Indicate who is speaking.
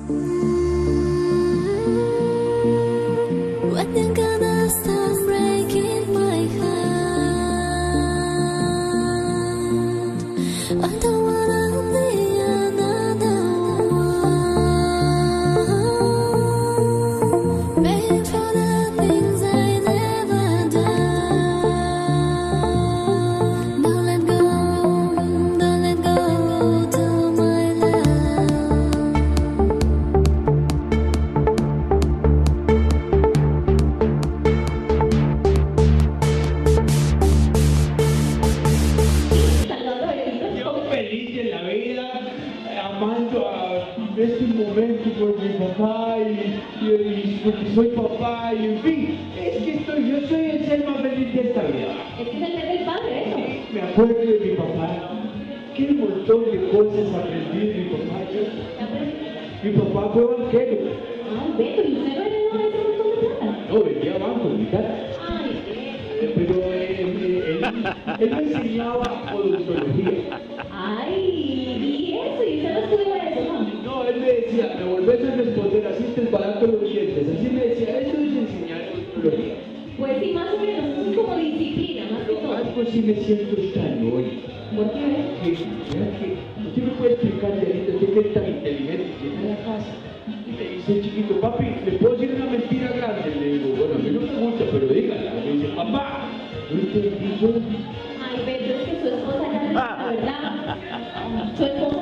Speaker 1: When you're gonna stop breaking my heart, I don't wanna be another one, paying for the things I never done. Don't let go to my love.
Speaker 2: Yo feliz en la vida, amando a este momento por mi papá y porque soy papá y en fin, es que yo soy el ser más feliz de esta vida.
Speaker 3: Es que es el mes del padre, eso.
Speaker 2: Me acuerdo de mi papá, qué montón de cosas aprendí de mi papá. Mi papá fue banquero.
Speaker 3: Ay, Beto, ¿y usted no heredó ese montón de plata?
Speaker 2: No, vendía banco, mi casa.
Speaker 3: Ay,
Speaker 2: Pero él me enseñaba odontología.
Speaker 3: ay, ¿y eso? ¿Y usted no estudió eso, no?
Speaker 2: No, él me decía, me volvés a responder, así te barato los dientes. Así me decía, eso es enseñar odontología.
Speaker 3: Pues sí, más o menos, es como disciplina, más que todo.
Speaker 2: Algo sí me siento extraño hoy.
Speaker 3: ¿Por qué?
Speaker 2: Usted me puede explicar, Dianita, usted que es tan inteligente, llega a la casa y me dice, chiquito, papi, ¿le puedo decir una mentira grande? Le digo, bueno, a mí no me gusta, pero dígala. Me dice, papá, ¿no entendí yo?
Speaker 3: Ay, Beto, es que su esposa ya le dijo la verdad. Su esposa